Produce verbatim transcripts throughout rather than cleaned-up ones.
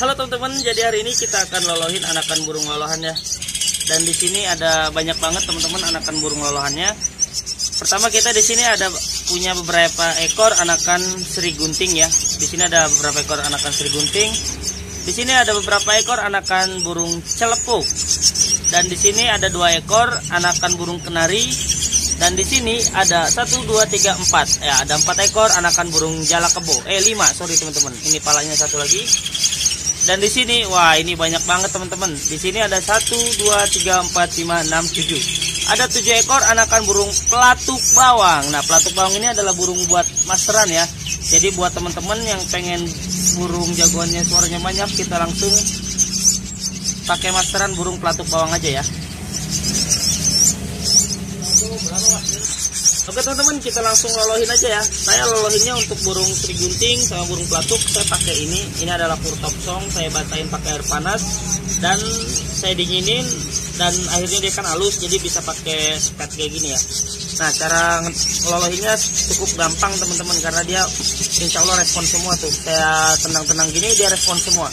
Halo teman-teman, jadi hari ini kita akan lolohin anakan burung lolohan ya. Dan di sini ada banyak banget teman-teman anakan burung lolohannya. Pertama kita di sini ada punya beberapa ekor anakan seri gunting ya. Di sini ada beberapa ekor anakan seri gunting. Di sini ada beberapa ekor anakan burung celepuk. Dan di sini ada dua ekor anakan burung kenari. Dan di sini ada satu, dua, tiga, empat. Ya, ada empat ekor anakan burung jalak kebo. Eh, lima, sorry teman-teman. Ini palanya satu lagi. Dan di sini, wah ini banyak banget teman-teman. Di sini ada satu, dua, tiga, empat, lima, enam, tujuh. Ada tujuh ekor anakan burung pelatuk bawang. Nah, pelatuk bawang ini adalah burung buat masteran ya. Jadi buat teman-teman yang pengen burung jagoannya suaranya banyak, kita langsung pakai masteran burung pelatuk bawang aja ya. Oke teman-teman, kita langsung lolohin aja ya. Saya lolohinnya untuk burung seri gunting sama burung pelatuk saya pakai ini. Ini adalah pur top song, saya basahin pakai air panas dan saya dinginin, dan akhirnya dia kan halus, jadi bisa pakai spet kayak gini ya. Nah, cara lolohinnya cukup gampang teman-teman, karena dia insya Allah respon semua tuh. Saya tenang-tenang gini dia respon semua.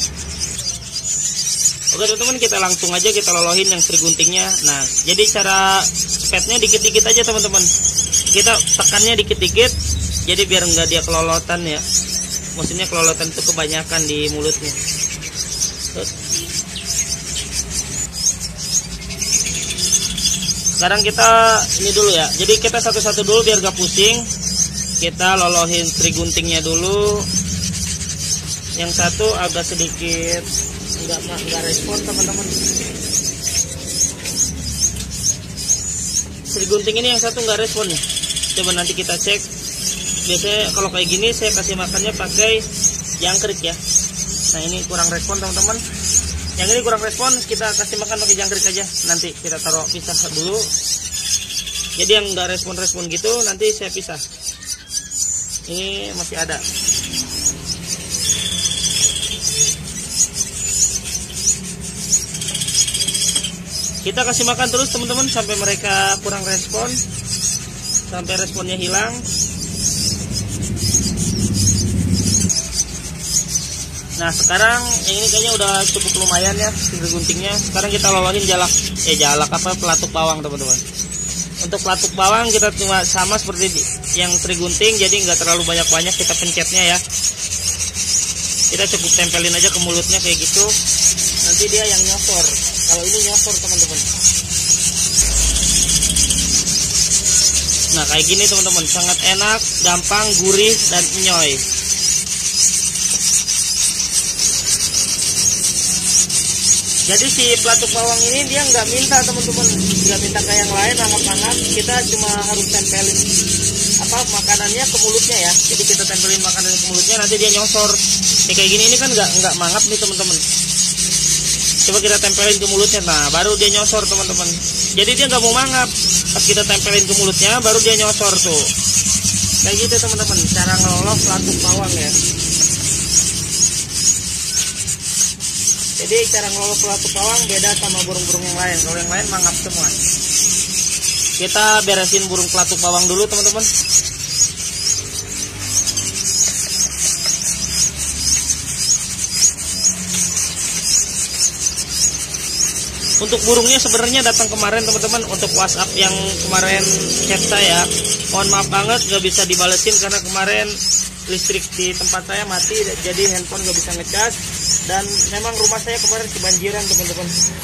Oke teman-teman, kita langsung aja kita lolohin yang seri guntingnya. Nah, jadi cara spetnya dikit-dikit aja teman-teman. Kita tekannya dikit-dikit, jadi biar enggak dia kelolotan ya. Maksudnya kelolotan itu kebanyakan di mulutnya. Sekarang kita ini dulu ya. Jadi kita satu-satu dulu biar gak pusing. Kita lolohin seri guntingnya dulu. Yang satu agak sedikit enggak enggak respon teman-teman. Seri gunting ini yang satu enggak respon nih. Coba nanti kita cek. Biasanya kalau kayak gini saya kasih makannya pakai jangkrik ya. Nah, ini kurang respon teman-teman. Yang ini kurang respon, kita kasih makan pakai jangkrik aja. Nanti kita taruh pisah dulu. Jadi yang enggak respon-respon gitu nanti saya pisah. Ini masih ada. Kita kasih makan terus teman-teman sampai mereka kurang respon, sampai responnya hilang. Nah, sekarang yang ini kayaknya udah cukup lumayan ya seri guntingnya. Sekarang kita lolohin jalak, eh jalak apa pelatuk bawang teman-teman. Untuk pelatuk bawang kita cuma sama seperti yang seri gunting, jadi nggak terlalu banyak-banyak kita pencetnya ya. Kita cukup tempelin aja ke mulutnya kayak gitu. Nanti dia yang nyosor. Kalau ini nyosor teman-teman. Nah, kayak gini teman-teman, sangat enak, gampang, gurih, dan nyoy. Jadi si pelatuk bawang ini dia nggak minta teman-teman, nggak minta kayak yang lain hangat-hangat. Kita cuma harus tempelin apa makanannya ke mulutnya ya. Jadi kita tempelin makanannya ke mulutnya, nanti dia nyosor. Ya, kayak gini ini kan nggak nggak mangap nih teman-teman. Coba kita tempelin ke mulutnya, nah baru dia nyosor teman-teman. Jadi dia nggak mau mangap. Pas kita tempelin ke mulutnya, baru dia nyosor tuh. Kayak gitu teman-teman, cara ngeloloh pelatuk bawang ya. Jadi cara ngeloloh pelatuk bawang beda sama burung-burung yang lain. Kalau yang lain mangap semua. Kita beresin burung pelatuk bawang dulu teman-teman. Untuk burungnya sebenarnya datang kemarin teman-teman, untuk WhatsApp yang kemarin chat saya. Mohon maaf banget gak bisa dibalesin karena kemarin listrik di tempat saya mati, jadi handphone gak bisa ngecas. Dan memang rumah saya kemarin kebanjiran teman-teman.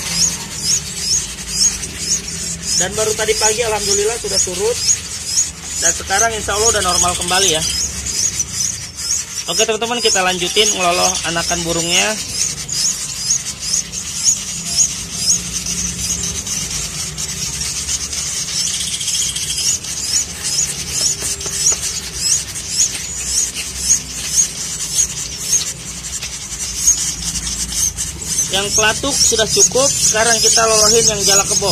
Dan baru tadi pagi alhamdulillah sudah surut. Dan sekarang insya Allah udah normal kembali ya. Oke teman-teman, kita lanjutin ngeloloh anakan burungnya. Yang pelatuk sudah cukup, sekarang kita lolohin yang jalak kebo.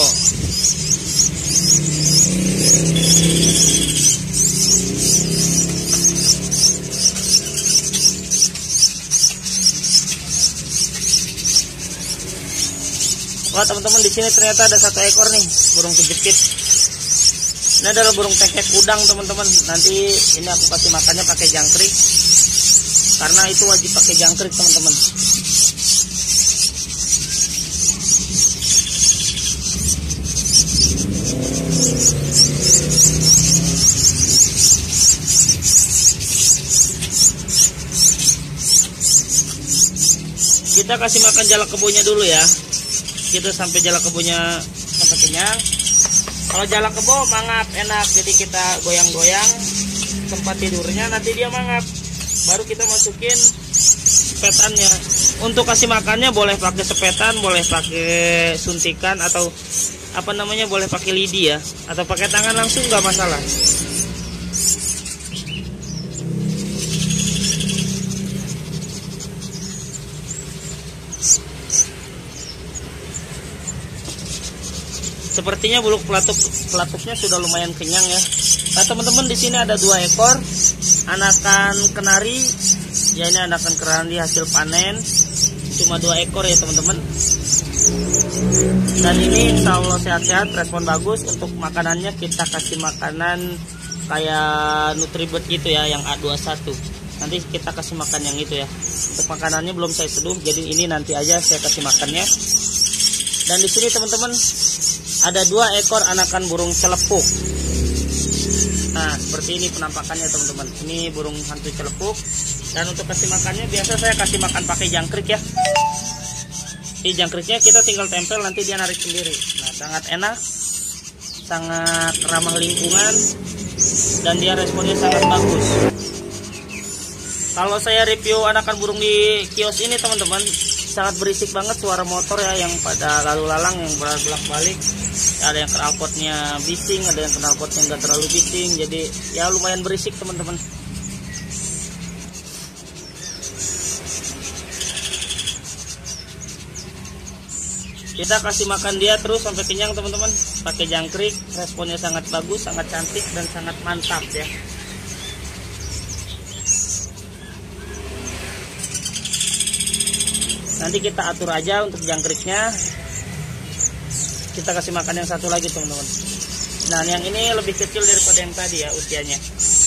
Wah teman-teman, di sini ternyata ada satu ekor nih burung kejepit. Ini adalah burung tengkek udang teman-teman. Nanti ini aku kasih makannya pakai jangkrik, karena itu wajib pakai jangkrik teman-teman. Kita kasih makan jalak kebonya dulu ya. Kita sampai jalak kebonya sampai kenyang. Kalau jalak kebo mangap enak, jadi kita goyang-goyang tempat tidurnya, nanti dia mangap. Baru kita masukin sepetannya. Untuk kasih makannya boleh pakai sepetan, boleh pakai suntikan, atau apa namanya, boleh pakai lidi ya, atau pakai tangan langsung nggak masalah. Sepertinya buluk pelatuk pelatuknya sudah lumayan kenyang ya. Nah teman-teman, di sini ada dua ekor anakan kenari. Ya ini anakan kenari hasil panen. Cuma dua ekor ya teman-teman. Dan ini insya Allah sehat-sehat, respon bagus. Untuk makanannya kita kasih makanan kayak Nutribet gitu ya, yang A dua puluh satu. Nanti kita kasih makan yang itu ya. Untuk makanannya belum saya seduh, jadi ini nanti aja saya kasih makannya. Dan di sini teman-teman ada dua ekor anakan burung celepuk. Nah seperti ini penampakannya teman-teman. Ini burung hantu celepuk. Dan untuk kasih makannya biasa saya kasih makan pakai jangkrik ya. Ini jangkriknya kita tinggal tempel, nanti dia narik sendiri. Nah sangat enak, sangat ramah lingkungan, dan dia responnya sangat bagus. Kalau saya review anakan burung di kios ini teman-teman, sangat berisik banget suara motor ya, yang pada lalu lalang, yang bolak-balik. Ada yang knalpotnya bising, ada yang knalpotnya nggak terlalu bising, jadi ya lumayan berisik teman-teman. Kita kasih makan dia terus sampai kenyang teman-teman, pakai jangkrik. Responnya sangat bagus, sangat cantik, dan sangat mantap ya. Nanti kita atur aja untuk jangkriknya. Kita kasih makan yang satu lagi teman-teman. Nah yang ini lebih kecil daripada yang tadi ya usianya.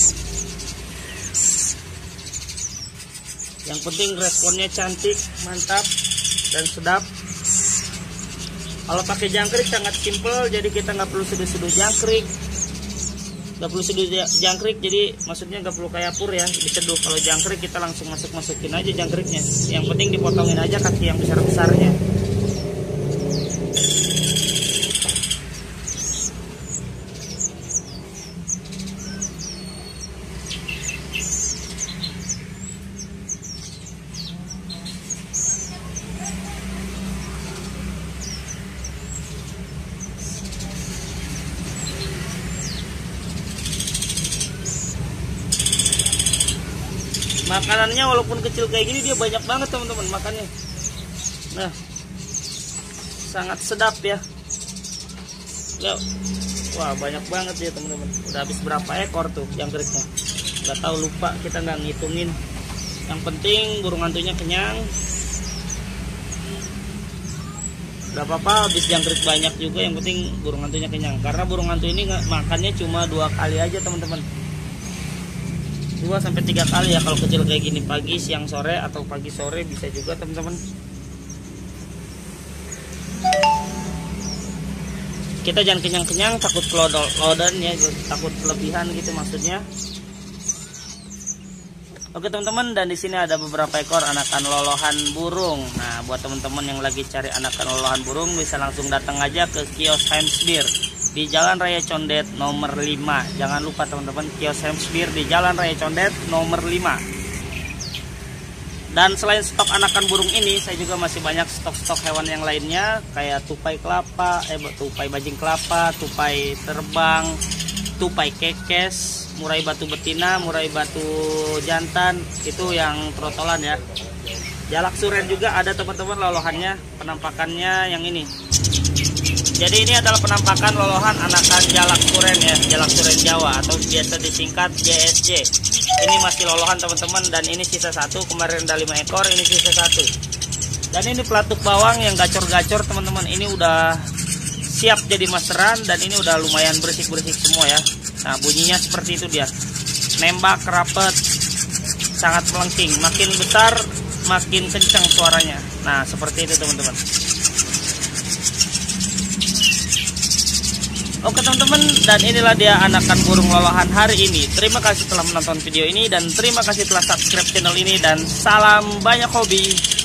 Yang penting responnya cantik, mantap, dan sedap. Kalau pakai jangkrik sangat simple, jadi kita nggak perlu seduh-seduh jangkrik, nggak perlu seduh jangkrik, jadi maksudnya nggak perlu kayak pur ya, diseduh. Kalau jangkrik kita langsung masuk-masukin aja jangkriknya. Yang penting dipotongin aja kaki yang besar-besarnya. Makanannya walaupun kecil kayak gini dia banyak banget teman-teman makannya. Nah sangat sedap ya. Yuk. Wah banyak banget ya teman-teman. Udah habis berapa ekor tuh jangkriknya, nggak tahu, lupa, kita nggak ngitungin. Yang penting burung hantunya kenyang. Gak apa-apa habis jangkrik banyak juga, yang penting burung hantunya kenyang. Karena burung hantu ini makannya cuma dua kali aja teman-teman, dua sampai tiga kali ya kalau kecil kayak gini, pagi, siang, sore, atau pagi sore bisa juga teman-teman. Kita jangan kenyang-kenyang, takut kelodan ya, takut kelebihan gitu maksudnya. Oke teman-teman, dan di sini ada beberapa ekor anakan lolohan burung. Nah buat teman-teman yang lagi cari anakan lolohan burung, bisa langsung datang aja ke kios Hemsbir di Jalan Raya Condet nomor lima. Jangan lupa teman-teman, kios Hemsbir di Jalan Raya Condet nomor lima. Dan selain stok anakan burung ini, saya juga masih banyak stok-stok hewan yang lainnya, kayak tupai kelapa, eh tupai bajing kelapa, tupai terbang, tupai kekes, murai batu betina, murai batu jantan, itu yang trotolan ya. Jalak suren juga ada teman-teman lolohannya, penampakannya yang ini. Jadi ini adalah penampakan lolohan anakan jalak suren ya, jalak suren Jawa atau biasa disingkat J S J. Ini masih lolohan teman-teman, dan ini sisa satu, kemarin ada lima ekor, ini sisa satu. Dan ini pelatuk bawang yang gacor-gacor teman-teman, ini udah siap jadi masteran, dan ini udah lumayan berisik-berisik semua ya. Nah bunyinya seperti itu dia, nembak rapet, sangat melengking, makin besar makin kencang suaranya. Nah seperti itu teman-teman. Oke teman-teman, dan inilah dia anakan burung lolohan hari ini. Terima kasih telah menonton video ini dan terima kasih telah subscribe channel ini, dan salam banyak hobi.